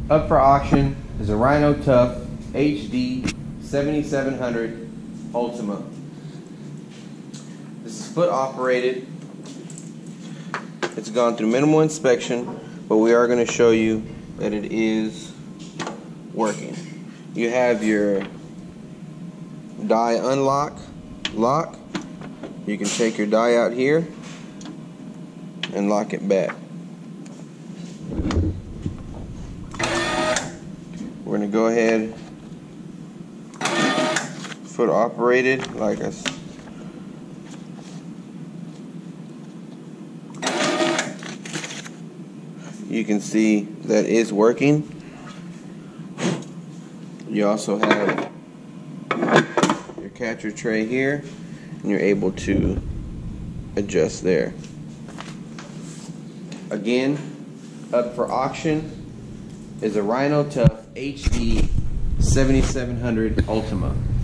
Up for auction is a Rhin-O-Tuff HD-7700 Ultima. This is foot operated. It's gone through minimal inspection, but we are going to show you that it is working. You have your die unlock lock. You can take your die out here and lock it back. We're going to go ahead, foot operated, like I said. You can see that is working. You also have your catcher tray here, and you're able to adjust there. Again, up for auction is a Rhin-O-Tuff HD-7700 Ultima.